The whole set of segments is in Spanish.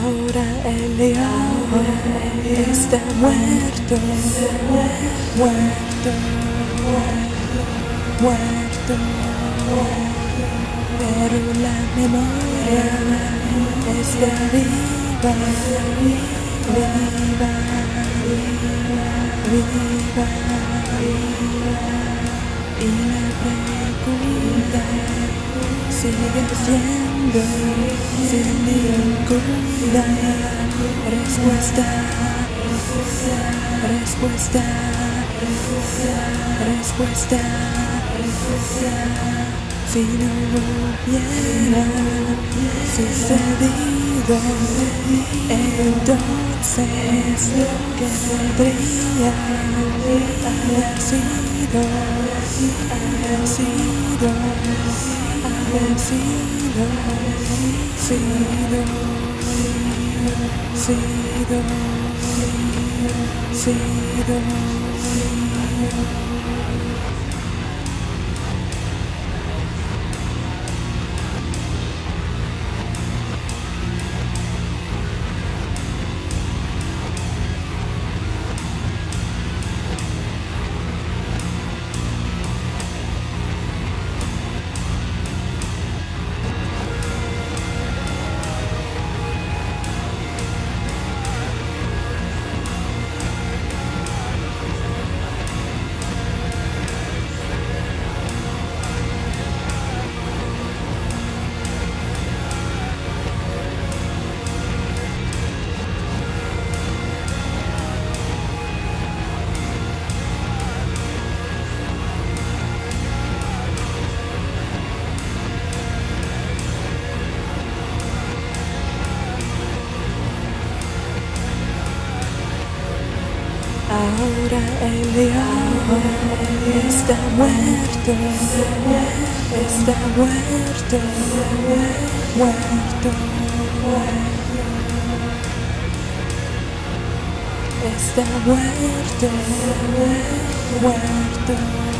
Ahora el león está muerto, muerto, muerto, pero la memoria está viva, viva, viva, y la pregunta sigue siendo sin ninguna respuesta, respuesta, respuesta. Si no hubiera sucedido, entonces ¿qué podría haber sido? Haber sido, haber sido, sido, sido, sido. Ahora el león está muerto, está muerto, muerto, está muerto, muerto.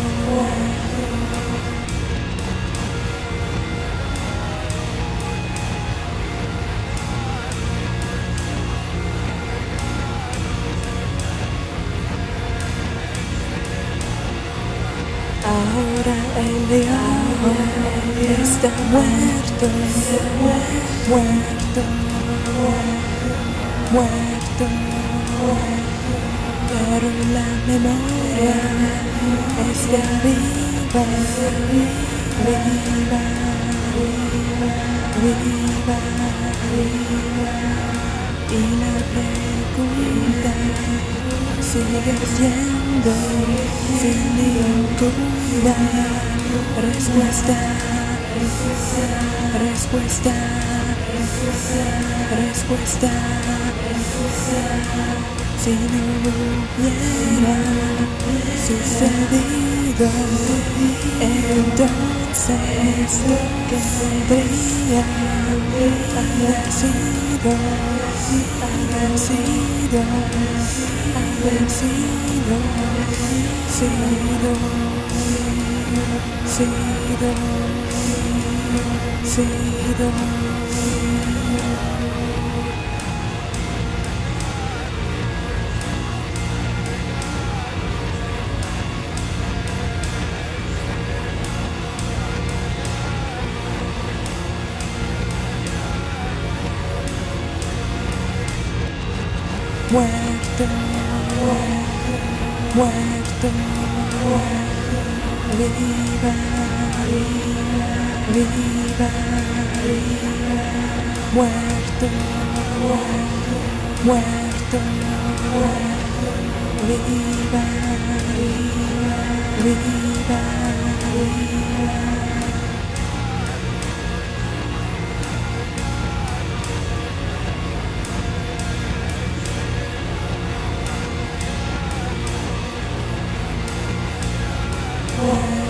Ahora el león está muerto, muerto, muerto, pero la memoria está viva, viva, viva, viva, y la pregunta sigue siendo sin ninguna respuesta, respuesta, respuesta. Si no hubiera sucedido, entonces ¿qué podría haber sido? Haber sido, haber sido, sido, sido, sido. Muerto, muerto, viva, viva, muerto, muerto, viva, viva, viva. Oh.